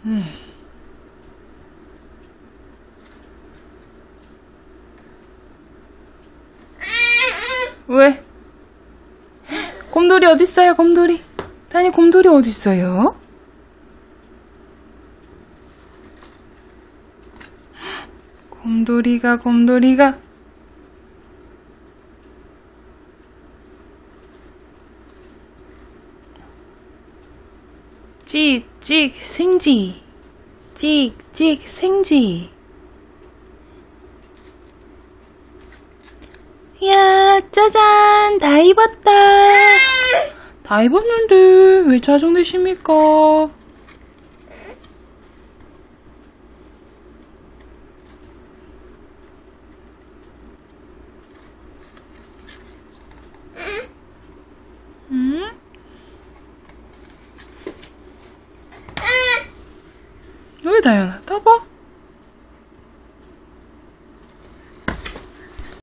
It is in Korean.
왜? 곰돌이 어딨어요, 곰돌이? 다니, 곰돌이 어딨어요? 곰돌이가 찍찍 생쥐, 찍찍 생쥐. 이야, 짜잔, 다 입었다. 다 입었는데 왜 짜증내십니까? 응? 왜 다현아?